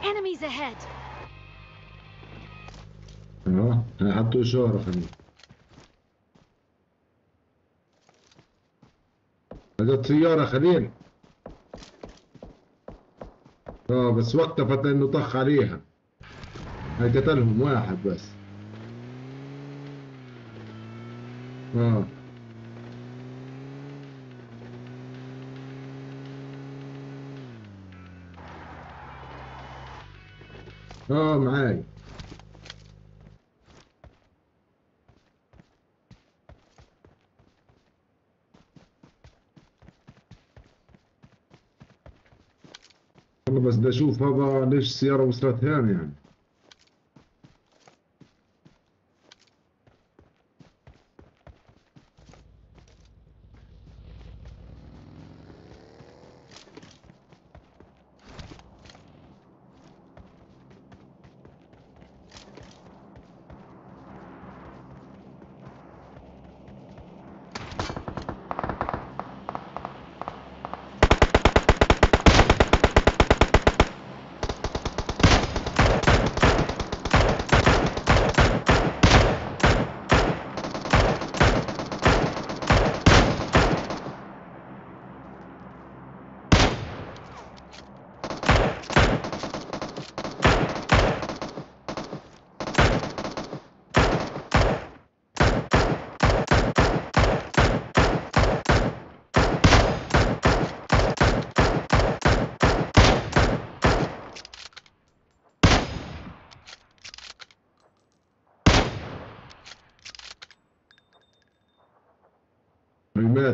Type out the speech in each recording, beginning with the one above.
Enemies ahead! حطوا إشارة خليل. هذا سيارة خليل. بس وقفت لأنه طخ عليها. هاي قتلهم واحد بس. اه معاي. والله بس بدي اشوف هذا ليش السيارة وصلت هون يعني. مات.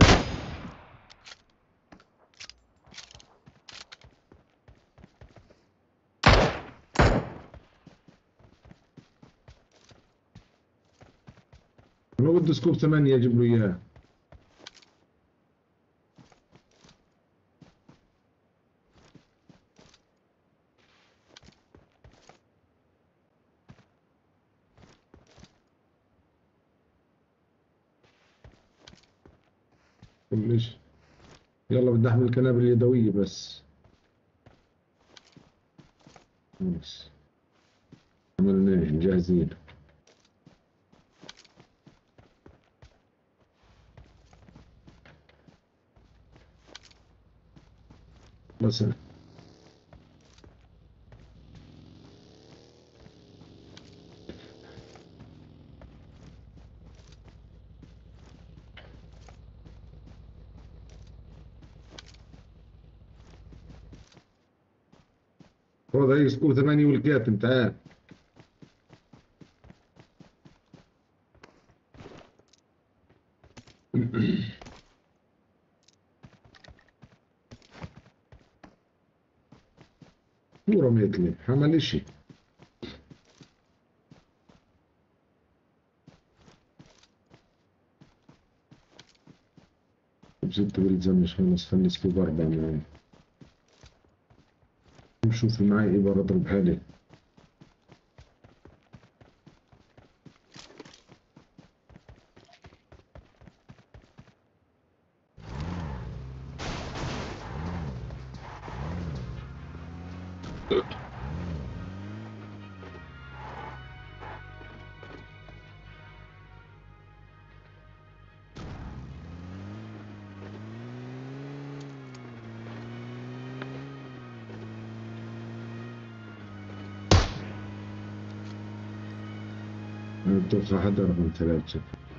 ما بده سكوب 8 اجيب له اياه. ليش؟ يلا بدي احمل القنابل اليدوية بس. بس عملناه جاهزين. بس هذا هي سكوب 8 والكاتم تعال. شو رميت لي؟ عمل اشي. بزت بلزمش خلص خلي سكوب 4 معي. شوف معي إبرة اضرب حالي. توقع حدا رقم 3.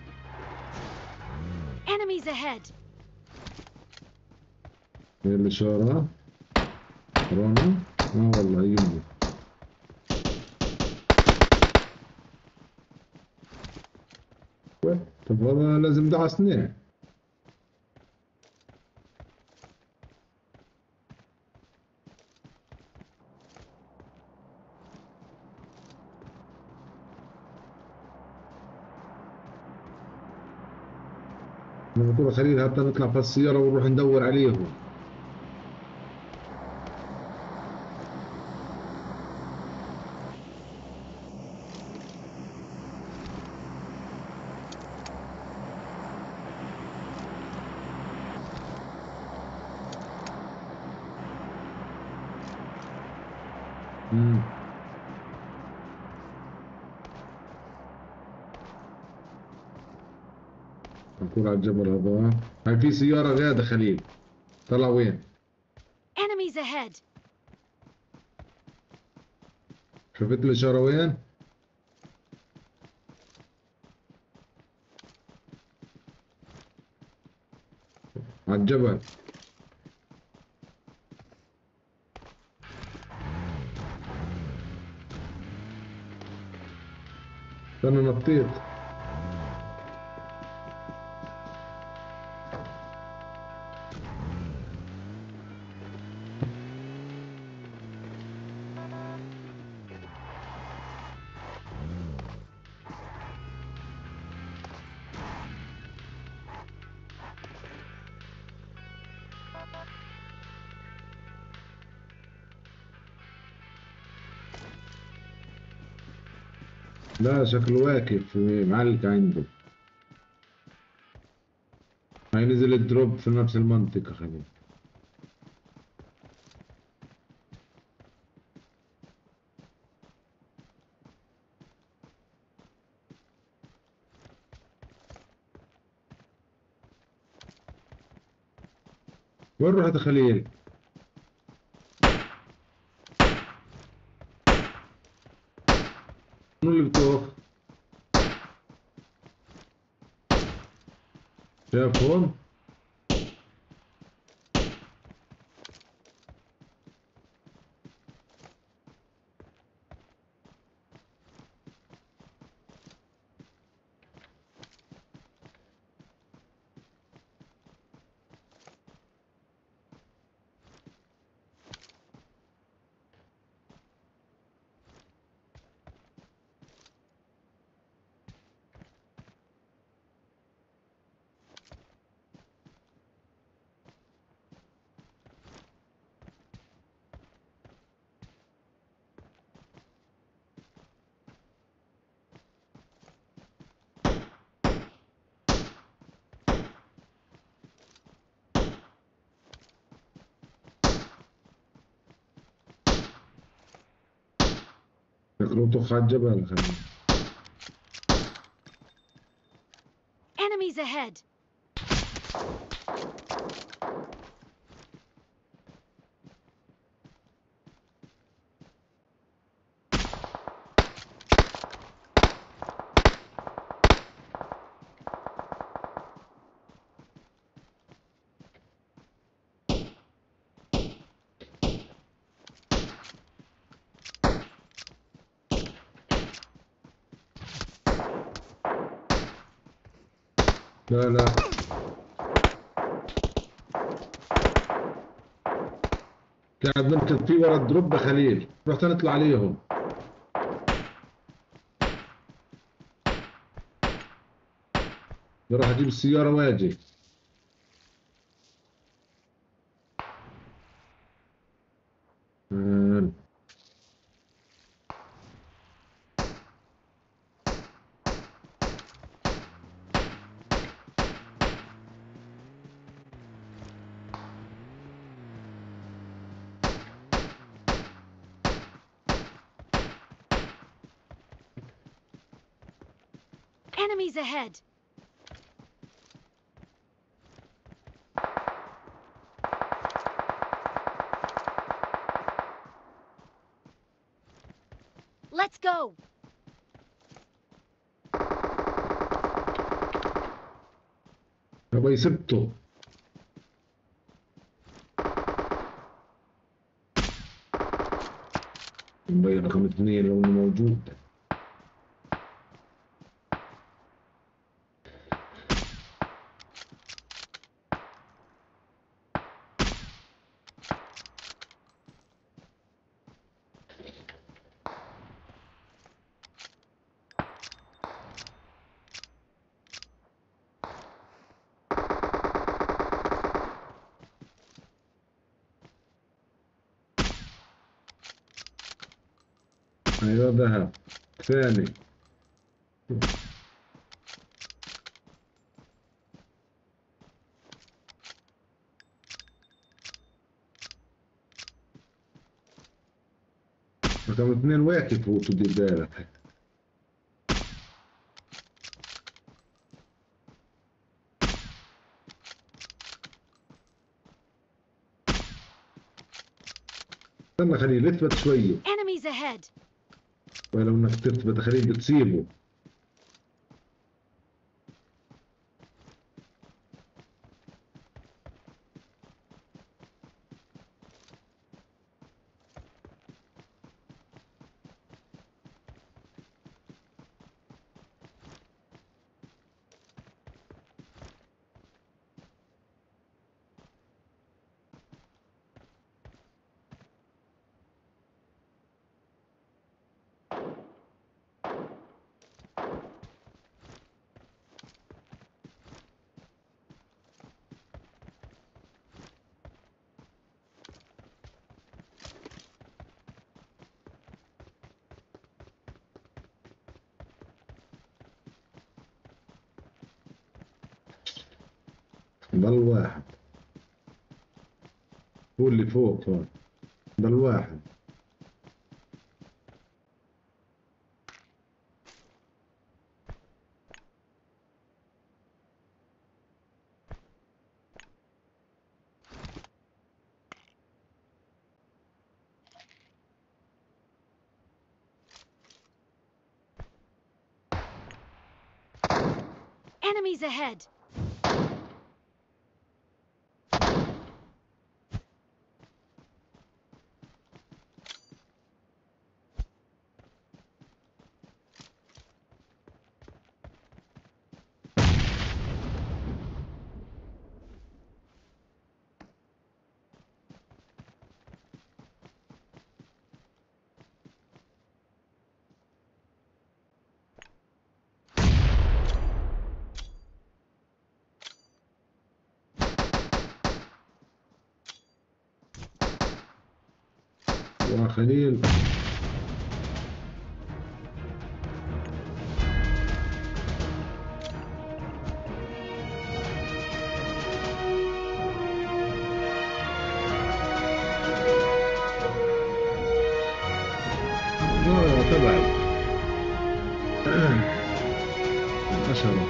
Enemies ahead! هي الإشارة. رونا. والله يمي. طب هذا لازم دعسناه. لما تقول خليل حتى نطلع في السيارة ونروح ندور عليهم. امم نكون على الجبل هذا. هاي في سيارة غادة خليل. طلع وين؟ Enemies ahead! شفت الإشارة وين؟ على الجبل. أنا نطيت. لا شكله واقف معلق عنده. هاي نزل الدروب في نفس المنطقة خليل. وين رحت خليل؟ شنو اللي بتوقف؟ شافهم؟ شكله طخ على الجبل خليل. Enemies ahead! لا لا. قاعد نركض فيه ورا الدروب خليل. رحت نطلع عليهم. راح اجيب السيارة واجي. آه. Enemies ahead! Let's go! ابغى سبته. مبين رقم اثنين لو انه موجود. ايوه ذهب. ثاني. رقم 2 واقف وتدير بالك. استنى خليل اثبت شوية، Enemies ahead! ولو انك تثبت خليل بتصيبه. ضل واحد، هو اللي فوق هون، ضل واحد. Enemies ahead! وخليل تبعي 10.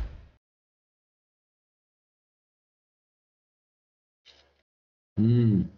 امم